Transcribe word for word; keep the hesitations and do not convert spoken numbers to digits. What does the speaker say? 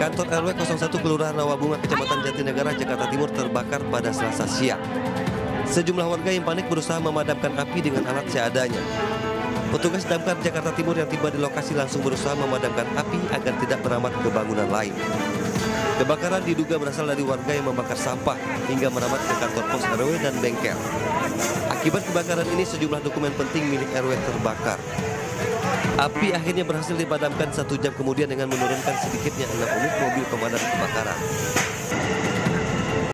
Kantor R W nol satu Kelurahan Rawabunga, Kecamatan Jatinegara, Jakarta Timur terbakar pada Selasa siang. Sejumlah warga yang panik berusaha memadamkan api dengan alat seadanya. Petugas damkar Jakarta Timur yang tiba di lokasi langsung berusaha memadamkan api agar tidak merambat ke bangunan lain. Kebakaran diduga berasal dari warga yang membakar sampah hingga merambat ke kantor pos R W dan bengkel. Akibat kebakaran ini sejumlah dokumen penting milik R W terbakar. Api akhirnya berhasil dipadamkan satu jam kemudian dengan menurunkan sedikitnya enam unit mobil pemadam kebakaran.